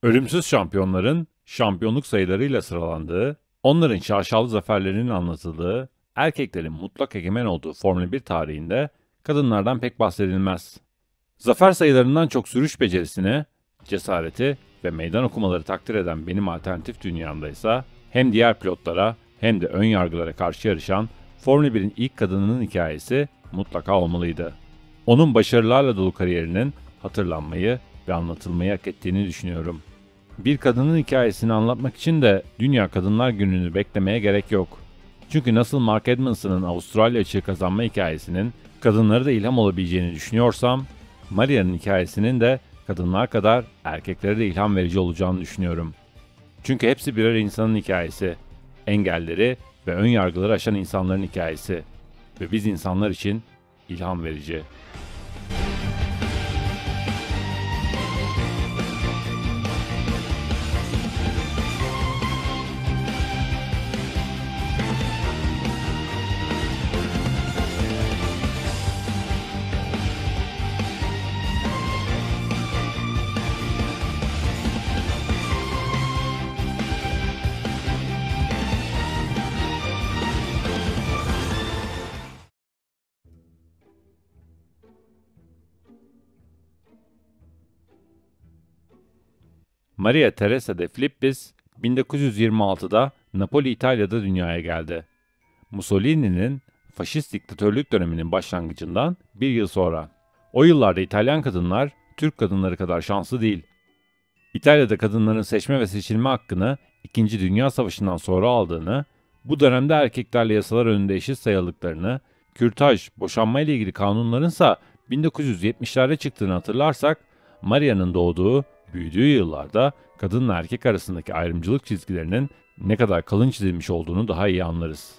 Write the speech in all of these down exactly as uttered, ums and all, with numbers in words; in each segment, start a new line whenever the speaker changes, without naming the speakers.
Ölümsüz şampiyonların şampiyonluk sayılarıyla sıralandığı, onların şaşalı zaferlerinin anlatıldığı, erkeklerin mutlak egemen olduğu Formula bir tarihinde kadınlardan pek bahsedilmez. Zafer sayılarından çok sürüş becerisini, cesareti ve meydan okumaları takdir eden benim alternatif dünyamda ise hem diğer pilotlara hem de ön yargılara karşı yarışan Formula birin ilk kadınının hikayesi mutlaka olmalıydı. Onun başarılarla dolu kariyerinin hatırlanmayı ve anlatılmayı hak ettiğini düşünüyorum. Bir kadının hikayesini anlatmak için de Dünya Kadınlar Günü'nü beklemeye gerek yok. Çünkü nasıl Mark Edmondson'ın Avustralya açığı kazanma hikayesinin kadınlara da ilham olabileceğini düşünüyorsam, Maria'nın hikayesinin de kadınlar kadar erkeklere de ilham verici olacağını düşünüyorum. Çünkü hepsi birer insanın hikayesi, engelleri ve ön yargıları aşan insanların hikayesi ve biz insanlar için ilham verici. Maria Teresa de Filippis bin dokuz yüz yirmi altıda Napoli, İtalya'da dünyaya geldi. Mussolini'nin faşist diktatörlük döneminin başlangıcından bir yıl sonra. O yıllarda İtalyan kadınlar Türk kadınları kadar şanslı değil. İtalya'da kadınların seçme ve seçilme hakkını İkinci Dünya Savaşı'ndan sonra aldığını, bu dönemde erkeklerle yasalar önünde eşit sayıldıklarını, kürtaj, boşanma ile ilgili kanunlarınsa bin dokuz yüz yetmişlerde çıktığını hatırlarsak, Maria'nın doğduğu, büyüdüğü yıllarda kadınla erkek arasındaki ayrımcılık çizgilerinin ne kadar kalın çizilmiş olduğunu daha iyi anlarız.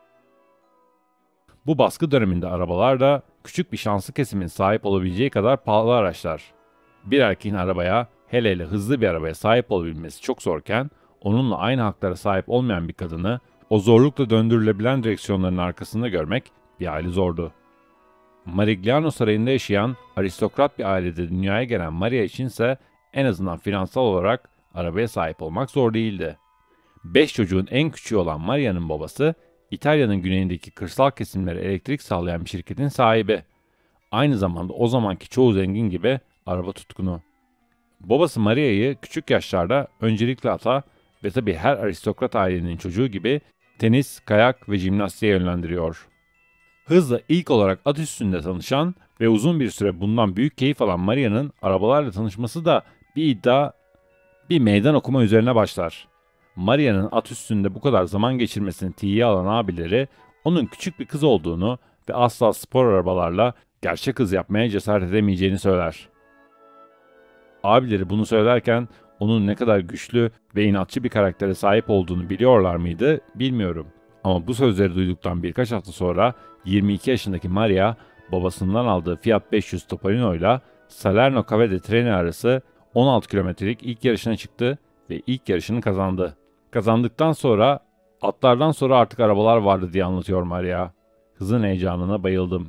Bu baskı döneminde arabalar da küçük bir şanslı kesimin sahip olabileceği kadar pahalı araçlar. Bir erkeğin arabaya, hele hele hızlı bir arabaya sahip olabilmesi çok zorken, onunla aynı haklara sahip olmayan bir kadını o zorlukla döndürülebilen direksiyonların arkasında görmek bir hayli zordu. Marigliano Sarayı'nda yaşayan aristokrat bir ailede dünyaya gelen Maria içinse en azından finansal olarak arabaya sahip olmak zor değildi. Beş çocuğun en küçüğü olan Maria'nın babası, İtalya'nın güneyindeki kırsal kesimlere elektrik sağlayan bir şirketin sahibi. Aynı zamanda o zamanki çoğu zengin gibi araba tutkunu. Babası Maria'yı küçük yaşlarda öncelikle ata ve tabii her aristokrat ailenin çocuğu gibi tenis, kayak ve jimnastiğe yönlendiriyor. Hızla ilk olarak at üstünde tanışan ve uzun bir süre bundan büyük keyif alan Maria'nın arabalarla tanışması da bir iddia, bir meydan okuma üzerine başlar. Maria'nın at üstünde bu kadar zaman geçirmesini tiye alan abileri, onun küçük bir kız olduğunu ve asla spor arabalarla gerçek hız yapmaya cesaret edemeyeceğini söyler. Abileri bunu söylerken onun ne kadar güçlü ve inatçı bir karaktere sahip olduğunu biliyorlar mıydı bilmiyorum. Ama bu sözleri duyduktan birkaç hafta sonra yirmi iki yaşındaki Maria, babasından aldığı Fiat beş yüz Topolino ile Salerno Cave de Treni arası on altı kilometrelik ilk yarışına çıktı ve ilk yarışını kazandı. Kazandıktan sonra, atlardan sonra artık arabalar vardı diye anlatıyor Maria. Hızın heyecanına bayıldım.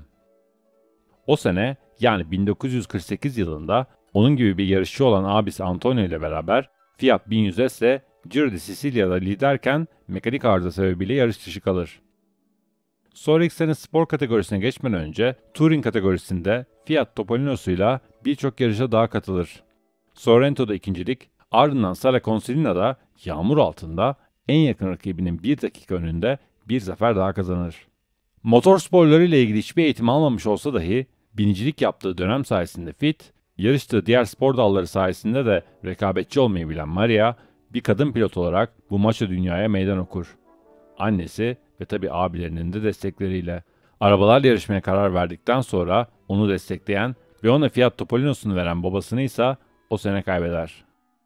O sene, yani bin dokuz yüz kırk sekiz yılında onun gibi bir yarışçı olan abisi Antonio ile beraber Fiat bin yüz S ile Giro di Sicilia'da liderken mekanik arıza sebebiyle yarış dışı kalır. Sonraki sene spor kategorisine geçmeden önce Touring kategorisinde Fiat Topolino'suyla birçok yarışa daha katılır. Sorrento'da ikincilik, ardından Sala Consillina'da yağmur altında en yakın rakibinin bir dakika önünde bir zafer daha kazanır. Motor sporları ile ilgili hiçbir eğitim almamış olsa dahi binicilik yaptığı dönem sayesinde fit, yarıştığı diğer spor dalları sayesinde de rekabetçi olmayı bilen Maria, bir kadın pilot olarak bu maço dünyaya meydan okur. Annesi ve tabi abilerinin de destekleriyle. Arabalarla yarışmaya karar verdikten sonra onu destekleyen ve ona Fiat Topolino'sunu veren babasını ise o sene kaybeder.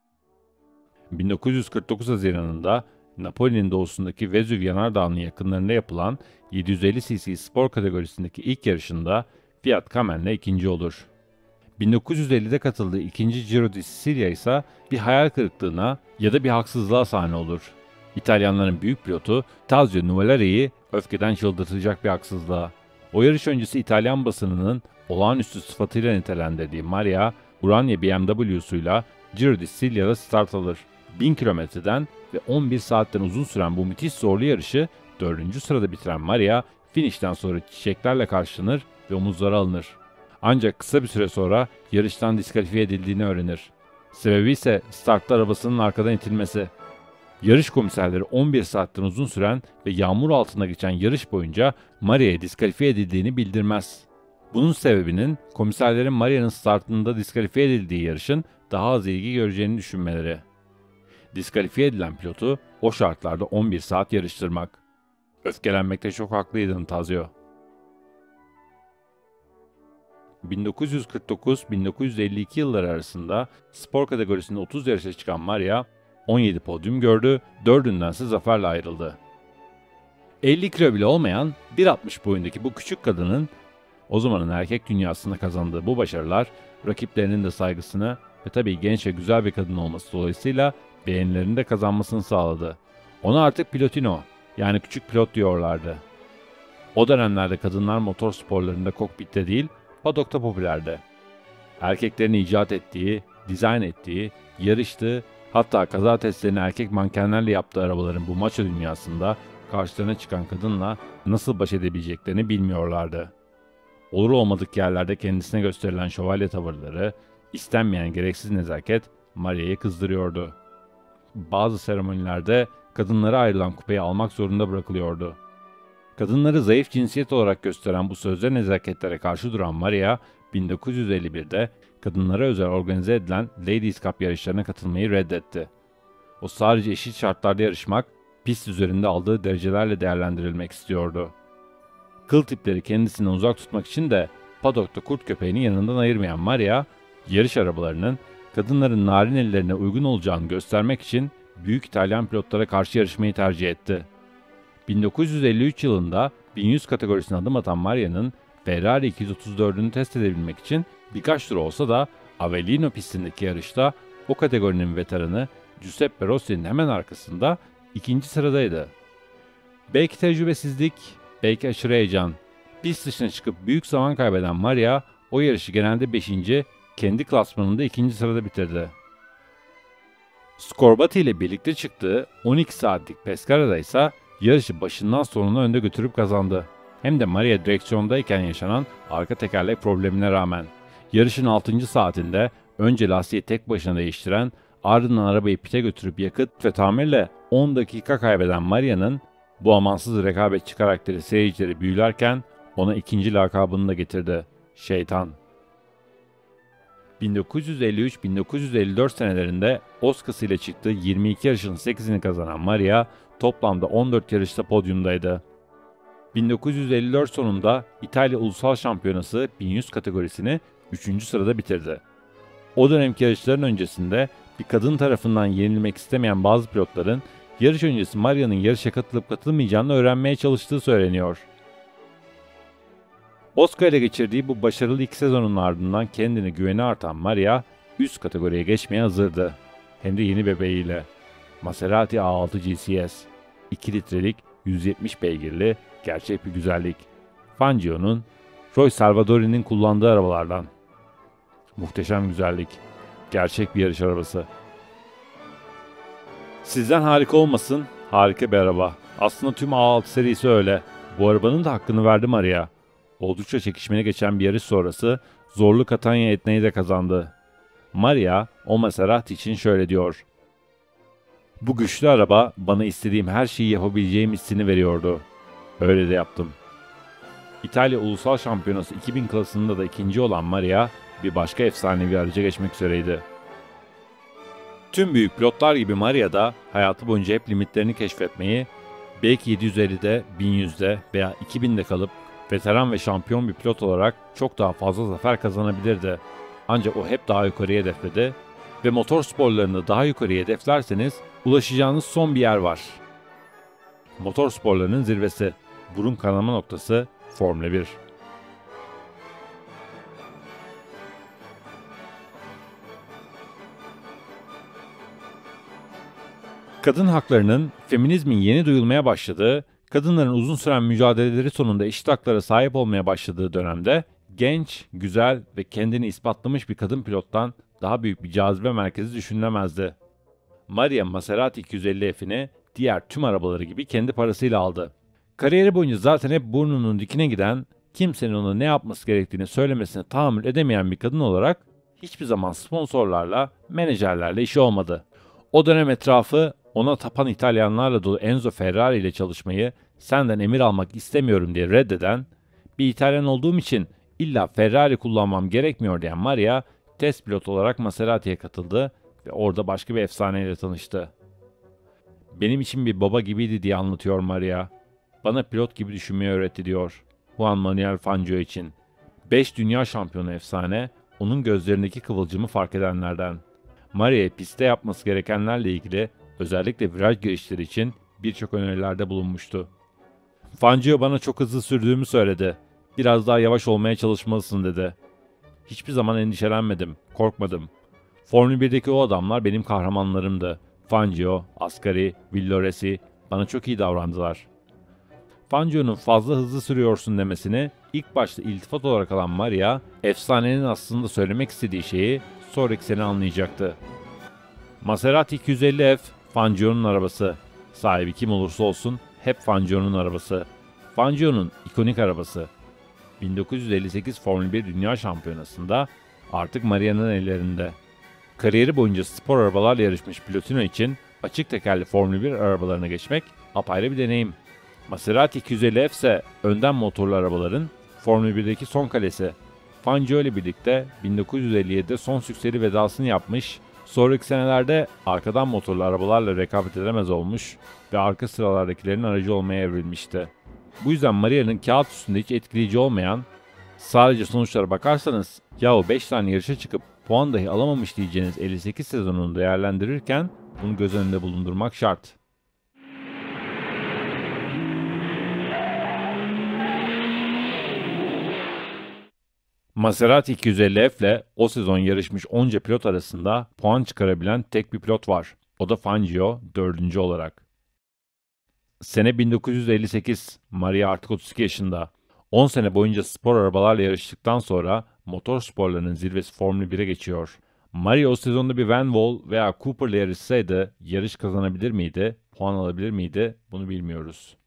bin dokuz yüz kırk dokuz Haziran'ında Napoli'nin doğusundaki Vezüv Yanardağı'nın yakınlarında yapılan yedi yüz elli cc spor kategorisindeki ilk yarışında Fiat Camen'le ikinci olur. bin dokuz yüz ellide katıldığı ikinci Giro di Sicilia ise bir hayal kırıklığına ya da bir haksızlığa sahne olur. İtalyanların büyük pilotu Tazio Nuvolari'yi öfkeden çıldırtacak bir haksızlığa. O yarış öncesi İtalyan basınının olağanüstü sıfatıyla nitelendirdiği Maria, Urania B M W'suyla Giro di Sicilya'da start alır. bin kilometreden ve on bir saatten uzun süren bu müthiş zorlu yarışı dördüncü sırada bitiren Maria, finişten sonra çiçeklerle karşılanır ve omuzlara alınır. Ancak kısa bir süre sonra yarıştan diskalifiye edildiğini öğrenir. Sebebi ise startta arabasının arkadan itilmesi. Yarış komiserleri on bir saatten uzun süren ve yağmur altında geçen yarış boyunca Maria'ya diskalifiye edildiğini bildirmez. Bunun sebebinin komiserlerin Maria'nın startında diskalifiye edildiği yarışın daha az ilgi göreceğini düşünmeleri. Diskalifiye edilen pilotu o şartlarda on bir saat yarıştırmak. Öfkelenmekte çok haklıydın Tazio. bin dokuz yüz kırk dokuz - bin dokuz yüz elli iki yılları arasında spor kategorisinde otuz yarışa çıkan Maria, on yedi podyum gördü, dördündense zaferle ayrıldı. elli kilo bile olmayan bir altmış boyundaki bu küçük kadının o zamanın erkek dünyasında kazandığı bu başarılar, rakiplerinin de saygısını ve tabii genç ve güzel bir kadın olması dolayısıyla beğenilerini de kazanmasını sağladı. Ona artık pilotino, yani küçük pilot diyorlardı. O dönemlerde kadınlar motor sporlarında kokpitte değil, padokta popülerdi. Erkeklerin icat ettiği, dizayn ettiği, yarıştığı, hatta kaza testlerini erkek mankenlerle yaptığı arabaların bu maço dünyasında karşılarına çıkan kadınla nasıl baş edebileceklerini bilmiyorlardı. Olur olmadık yerlerde kendisine gösterilen şövalye tavırları, istenmeyen gereksiz nezaket Maria'yı kızdırıyordu. Bazı seremonilerde kadınlara ayrılan kupayı almak zorunda bırakılıyordu. Kadınları zayıf cinsiyet olarak gösteren bu sözde nezaketlere karşı duran Maria, bin dokuz yüz elli birde kadınlara özel organize edilen Ladies Cup yarışlarına katılmayı reddetti. O sadece eşit şartlarda yarışmak, pist üzerinde aldığı derecelerle değerlendirilmek istiyordu. Kıl tipleri kendisinden uzak tutmak için de padokta kurt köpeğini yanından ayırmayan Maria, yarış arabalarının kadınların narin ellerine uygun olacağını göstermek için büyük İtalyan pilotlara karşı yarışmayı tercih etti. bin dokuz yüz elli üç yılında bin yüz kategorisine adım atan Maria'nın Ferrari iki yüz otuz dördünü test edebilmek için birkaç tur olsa da Avellino pistindeki yarışta o kategorinin veteranı Giuseppe Rossi'nin hemen arkasında ikinci sıradaydı. Belki tecrübesizlik, belki aşırı heyecan, pist dışına çıkıp büyük zaman kaybeden Maria o yarışı genelde beşinci, kendi klasmanında ikinci sırada bitirdi. Scorbati ile birlikte çıktığı on iki saatlik Pescara'da ise yarışı başından sonuna önde götürüp kazandı. Hem de Maria direksiyondayken yaşanan arka tekerlek problemine rağmen. Yarışın altıncı saatinde önce lastiği tek başına değiştiren, ardından arabayı pite götürüp yakıt ve tamirle on dakika kaybeden Maria'nın bu amansız rekabetçi karakteri seyircileri büyülerken ona ikinci lakabını da getirdi: Şeytan. bin dokuz yüz elli üç - bin dokuz yüz elli dört senelerinde Oscars ile çıktığı yirmi iki yarışın sekizini kazanan Maria, toplamda on dört yarışta podyumdaydı. bin dokuz yüz elli dört sonunda İtalya Ulusal Şampiyonası bin yüz kategorisini üçüncü sırada bitirdi. O dönemki yarışların öncesinde bir kadın tarafından yenilmek istemeyen bazı pilotların yarış öncesi Maria'nın yarışa katılıp katılmayacağını öğrenmeye çalıştığı söyleniyor. Oscar ile geçirdiği bu başarılı iki sezonun ardından kendine güveni artan Maria, üst kategoriye geçmeye hazırdı. Hem de yeni bebeğiyle. Maserati A altı G C S. iki litrelik, yüz yetmiş beygirli, gerçek bir güzellik. Fangio'nun, Roy Salvadori'nin kullandığı arabalardan. Muhteşem güzellik. Gerçek bir yarış arabası. Sizden harika olmasın, harika bir araba. Aslında tüm A altı serisi öyle. Bu arabanın da hakkını verdi Maria. Oldukça çekişmeli geçen bir yarış sonrası zorlu Catania Etna'yı da kazandı. Maria, o Maserati için şöyle diyor: "Bu güçlü araba bana istediğim her şeyi yapabileceğim hissini veriyordu. Öyle de yaptım." İtalya Ulusal Şampiyonası iki bin klasında da ikinci olan Maria, bir başka efsanevi araca geçmek üzereydi. Tüm büyük pilotlar gibi Maria da hayatı boyunca hep limitlerini keşfetmeyi, belki yedi yüz ellide, bin yüzde veya iki binde kalıp veteran ve şampiyon bir pilot olarak çok daha fazla zafer kazanabilirdi. Ancak o hep daha yukarıya hedefledi ve motor sporlarını daha yukarıya hedeflerseniz ulaşacağınız son bir yer var. Motor sporlarının zirvesi, burun kanama noktası Formula bir. Kadın haklarının, feminizmin yeni duyulmaya başladığı, kadınların uzun süren mücadeleleri sonunda eşit haklara sahip olmaya başladığı dönemde genç, güzel ve kendini ispatlamış bir kadın pilottan daha büyük bir cazibe merkezi düşünülemezdi. Maria Maserati iki yüz elli F'ini diğer tüm arabaları gibi kendi parasıyla aldı. Kariyeri boyunca zaten hep burnunun dikine giden, kimsenin ona ne yapması gerektiğini söylemesine tahammül edemeyen bir kadın olarak hiçbir zaman sponsorlarla, menajerlerle işi olmadı. O dönem etrafı ona tapan İtalyanlarla dolu Enzo Ferrari ile çalışmayı senden emir almak istemiyorum diye reddeden, bir İtalyan olduğum için illa Ferrari kullanmam gerekmiyor diyen Maria, test pilot olarak Maserati'ye katıldı ve orada başka bir efsaneyle tanıştı. Benim için bir baba gibiydi diye anlatıyor Maria. Bana pilot gibi düşünmeyi öğretti diyor Juan Manuel Fangio için. beş dünya şampiyonu efsane, onun gözlerindeki kıvılcımı fark edenlerden. Maria'ya pistte yapması gerekenlerle ilgili özellikle viraj girişleri için birçok önerilerde bulunmuştu. Fangio bana çok hızlı sürdüğümü söyledi. Biraz daha yavaş olmaya çalışmalısın dedi. Hiçbir zaman endişelenmedim, korkmadım. Formül birdeki o adamlar benim kahramanlarımdı. Fangio, Ascari, Villoresi bana çok iyi davrandılar. Fangio'nun fazla hızlı sürüyorsun demesini ilk başta iltifat olarak alan Maria, efsanenin aslında söylemek istediği şeyi sonraki sene anlayacaktı. Maserati iki yüz elli F, Fangio'nun arabası. Sahibi kim olursa olsun hep Fangio'nun arabası. Fangio'nun ikonik arabası. bin dokuz yüz elli sekiz Formül bir Dünya Şampiyonası'nda artık Maria'nın ellerinde. Kariyeri boyunca spor arabalarla yarışmış Pilotino için açık tekerli Formül bir arabalarına geçmek apayrı bir deneyim. Maserati iki yüz elli F ise önden motorlu arabaların Formül birdeki son kalesi. Fangio ile birlikte bin dokuz yüz elli yedide son sükseli vedasını yapmış, sonraki senelerde arkadan motorlu arabalarla rekabet edemez olmuş ve arka sıralardakilerin aracı olmaya evrilmişti. Bu yüzden Maria'nın kağıt üstünde hiç etkileyici olmayan, sadece sonuçlara bakarsanız yahu beş tane yarışa çıkıp puan dahi alamamış diyeceğiniz elli sekiz sezonunu değerlendirirken bunu göz önünde bulundurmak şart. Maserati iki yüz elli F ile o sezon yarışmış onca pilot arasında puan çıkarabilen tek bir pilot var. O da Fangio, dördüncü olarak. Sene bin dokuz yüz elli sekiz, Maria artık otuz iki yaşında. on sene boyunca spor arabalarla yarıştıktan sonra motor sporlarının zirvesi Formül bire geçiyor. Maria o sezonda bir Van Wall veya Cooper'la yarışsaydı yarış kazanabilir miydi, puan alabilir miydi bunu bilmiyoruz.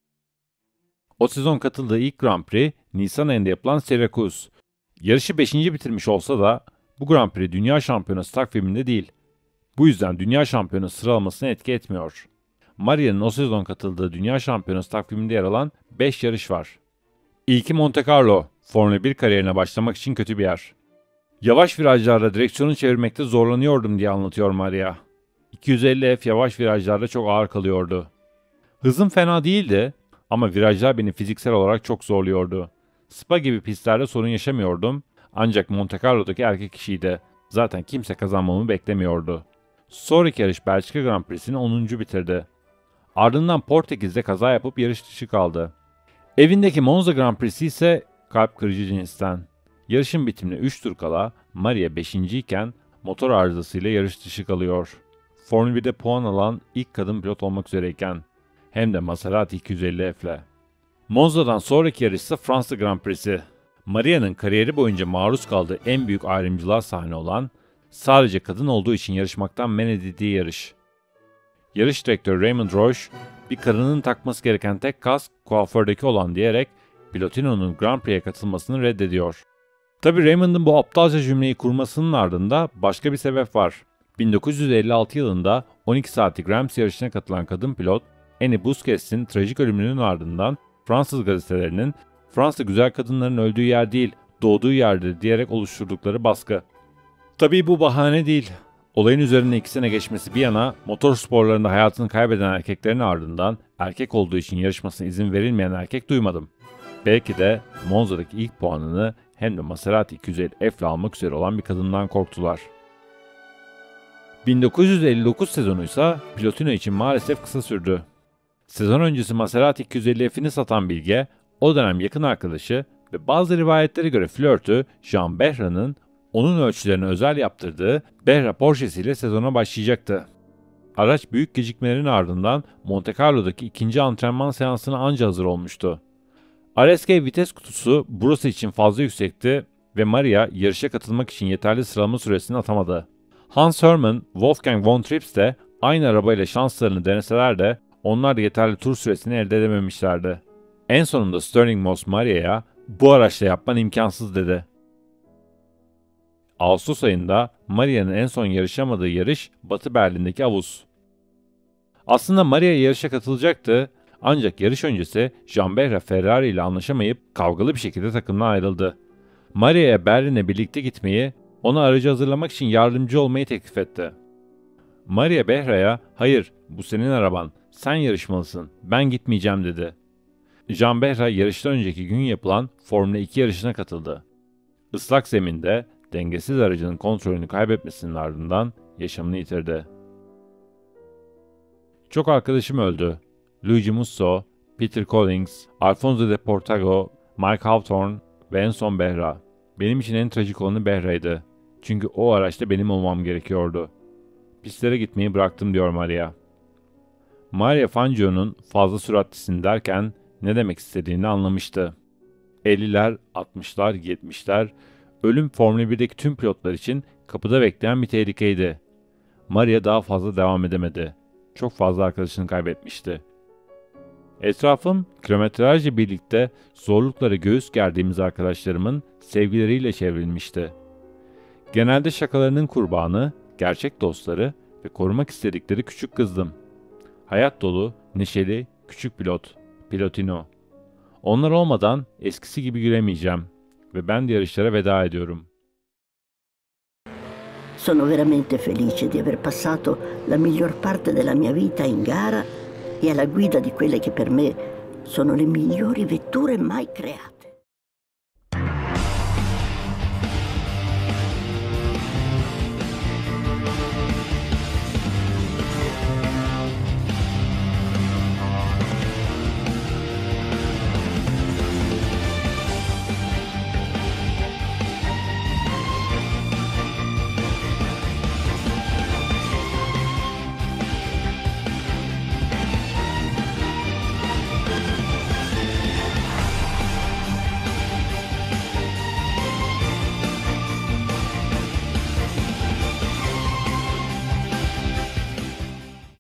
O sezon katıldığı ilk Grand Prix Nisan ayında yapılan Syracuse. Yarışı beşinci bitirmiş olsa da bu Grand Prix Dünya Şampiyonası takviminde değil. Bu yüzden Dünya Şampiyonası sıralamasına etki etmiyor. Maria'nın o sezon katıldığı Dünya Şampiyonası takviminde yer alan beş yarış var. İlki Monte Carlo, Formula bir kariyerine başlamak için kötü bir yer. Yavaş virajlarda direksiyonu çevirmekte zorlanıyordum diye anlatıyor Maria. iki yüz elli F yavaş virajlarda çok ağır kalıyordu. Hızım fena değildi ama virajlar beni fiziksel olarak çok zorluyordu. Spa gibi pistlerde sorun yaşamıyordum ancak Monte Carlo'daki erkek kişiydi. Zaten kimse kazanmamı beklemiyordu. Sonraki yarış Belçika Grand Prix'sini onuncu bitirdi. Ardından Portekiz'de kaza yapıp yarış dışı kaldı. Evindeki Monza Grand Prix'si ise kalp kırıcı cinsten. Yarışın bitimine üç tur kala Maria beşinci iken motor arızasıyla yarış dışı kalıyor. Formül birde puan alan ilk kadın pilot olmak üzereyken. Hem de Maserati iki yüz elli F ile. Monza'dan sonraki yarış ise Fransa Grand Prix'si. Maria'nın kariyeri boyunca maruz kaldığı en büyük ayrımcılığa sahne olan, sadece kadın olduğu için yarışmaktan men edildiği yarış. Yarış direktörü Raymond Roche, bir kadının takması gereken tek kask kuafördeki olan diyerek Pilotino'nun Grand Prix'e katılmasını reddediyor. Tabi Raymond'ın bu aptalca cümleyi kurmasının ardında başka bir sebep var. bin dokuz yüz elli altı yılında on iki saatlik Rams yarışına katılan kadın pilot, Annie Busquets'in trajik ölümünün ardından Fransız gazetelerinin Fransa güzel kadınların öldüğü yer değil, doğduğu yerdir diyerek oluşturdukları baskı. Tabii bu bahane değil. Olayın üzerine iki sene geçmesi bir yana motor sporlarında hayatını kaybeden erkeklerin ardından erkek olduğu için yarışmasına izin verilmeyen erkek duymadım. Belki de Monza'daki ilk puanını hem de Maserati iki yüz elli F ile almak üzere olan bir kadından korktular. bin dokuz yüz elli dokuz sezonu ise Pilotino için maalesef kısa sürdü. Sezon öncesi Maserati iki yüz elli F'ini satan Bilge, o dönem yakın arkadaşı ve bazı rivayetlere göre flörtü Jean Behra'nın onun ölçülerine özel yaptırdığı Behra Porsche'si ile sezona başlayacaktı. Araç büyük gecikmelerin ardından Monte Carlo'daki ikinci antrenman seansına anca hazır olmuştu. R S K vites kutusu burası için fazla yüksekti ve Maria yarışa katılmak için yeterli sıralama süresini atamadı. Hans Hermann, Wolfgang von Trips de aynı arabayla şanslarını deneseler de onlar da yeterli tur süresini elde edememişlerdi. En sonunda Stirling Moss Maria'ya "Bu araçla yapman imkansız" dedi. Ağustos ayında Maria'nın en son yarışamadığı yarış Batı Berlin'deki Avus. Aslında Maria yarışa katılacaktı ancak yarış öncesi Gianbera Ferrari ile anlaşamayıp kavgalı bir şekilde takımdan ayrıldı. Maria'ya Berlin'e birlikte gitmeyi, ona aracı hazırlamak için yardımcı olmayı teklif etti. Maria Behra'ya "Hayır, bu senin araban, sen yarışmalısın, ben gitmeyeceğim" dedi. Gianbera yarıştan önceki gün yapılan Formula iki yarışına katıldı. Islak zeminde dengesiz aracının kontrolünü kaybetmesinin ardından yaşamını yitirdi. Çok arkadaşım öldü. Luigi Musso, Peter Collins, Alfonso de Portago, Mike Hawthorne ve en son Behra. Benim için en trajik olanı Behra'ydı. Çünkü o araçta benim olmam gerekiyordu. Pistlere gitmeyi bıraktım diyor Maria. Maria Fangio'nun fazla süratlisin derken ne demek istediğini anlamıştı. elliler, altmışlar, yetmişler, ölüm Formula birdeki tüm pilotlar için kapıda bekleyen bir tehlikeydi. Maria daha fazla devam edemedi. Çok fazla arkadaşını kaybetmişti. Etrafım kilometrelerce birlikte zorluklara göğüs gerdiğimiz arkadaşlarımın sevgileriyle çevrilmişti. Genelde şakalarının kurbanı, gerçek dostları ve korumak istedikleri küçük kızdım. Hayat dolu, neşeli, küçük pilot, Pilotino. Onlar olmadan eskisi gibi gülemeyeceğim ve ben de yarışlara veda ediyorum.
Sono veramente felice di aver passato la miglior parte della mia vita in gara e alla guida di quelle che per me sono le migliori vetture mai create.